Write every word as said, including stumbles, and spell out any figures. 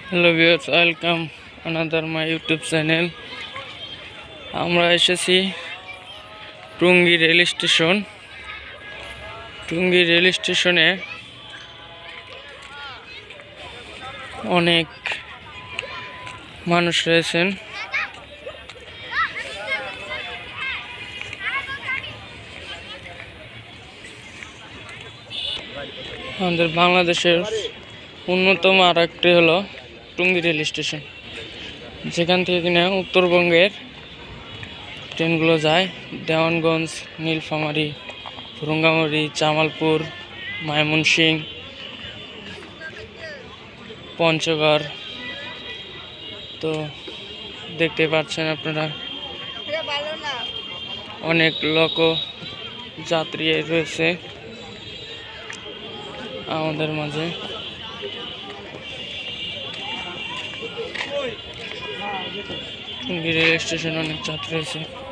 Hello viewers, welcome another my YouTube channel. আমরা এসেছি Tongi rail station. Tongi rail স্টেশনে অনেক মানুষ রয়েছেন। আমাদের বাংলাদেশের অন্যতম আর একটি হলো টুঙ্গি রেল স্টেশন, যেখান থেকে কিনা উত্তরবঙ্গের ট্রেনগুলো যায় দেওয়ানগঞ্জ, নীলফামারী, রঙ্গামারী, জামালপুর, ময়মনসিংহ, পঞ্চগড়। তো দেখতে পাচ্ছেন আপনারা অনেক লোক যাত্রী রয়েছে আমাদের মাঝে। টুঙ্গি রেল স্টেশনে অনেক যাত্রী আছে।